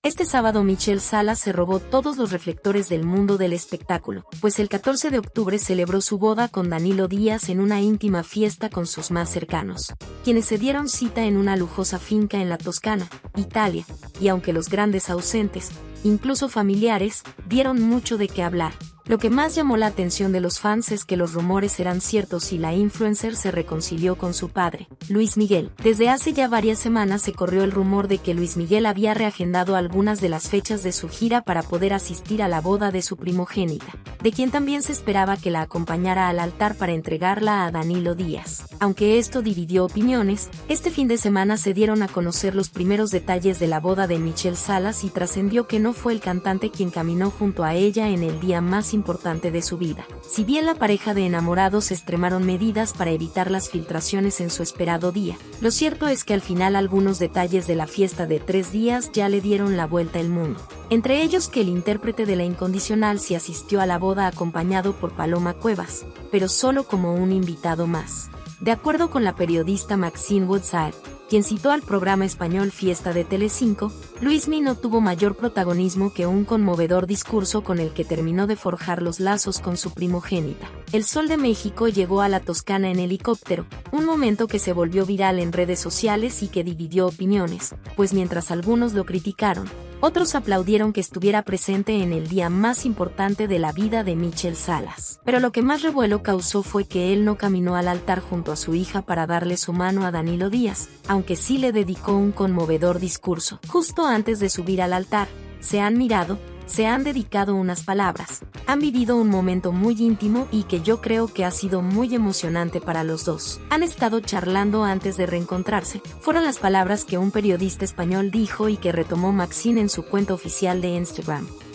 Este sábado Michelle Salas se robó todos los reflectores del mundo del espectáculo, pues el 14 de octubre celebró su boda con Danilo Díaz en una íntima fiesta con sus más cercanos, quienes se dieron cita en una lujosa finca en la Toscana, Italia, y aunque los grandes ausentes, incluso familiares, dieron mucho de qué hablar. Lo que más llamó la atención de los fans es que los rumores eran ciertos y la influencer se reconcilió con su padre, Luis Miguel. Desde hace ya varias semanas se corrió el rumor de que Luis Miguel había reagendado algunas de las fechas de su gira para poder asistir a la boda de su primogénita, de quien también se esperaba que la acompañara al altar para entregarla a Danilo Díaz. Aunque esto dividió opiniones, este fin de semana se dieron a conocer los primeros detalles de la boda de Michelle Salas y trascendió que no fue el cantante quien caminó junto a ella en el día más importante de su vida. Si bien la pareja de enamorados extremaron medidas para evitar las filtraciones en su esperado día, lo cierto es que al final algunos detalles de la fiesta de 3 días ya le dieron la vuelta al mundo. Entre ellos que el intérprete de La Incondicional sí asistió a la boda acompañado por Paloma Cuevas, pero solo como un invitado más. De acuerdo con la periodista Maxine Woodside, quien citó al programa español Fiesta de Telecinco, Luismi no tuvo mayor protagonismo que un conmovedor discurso con el que terminó de forjar los lazos con su primogénita. El Sol de México llegó a la Toscana en helicóptero, un momento que se volvió viral en redes sociales y que dividió opiniones, pues mientras algunos lo criticaron, otros aplaudieron que estuviera presente en el día más importante de la vida de Michelle Salas. Pero lo que más revuelo causó fue que él no caminó al altar junto a su hija para darle su mano a Danilo Díaz, aunque sí le dedicó un conmovedor discurso. Justo antes de subir al altar, se han mirado, se han dedicado unas palabras, han vivido un momento muy íntimo y que yo creo que ha sido muy emocionante para los dos. Han estado charlando antes de reencontrarse, fueron las palabras que un periodista español dijo y que retomó Maxine en su cuenta oficial de Instagram.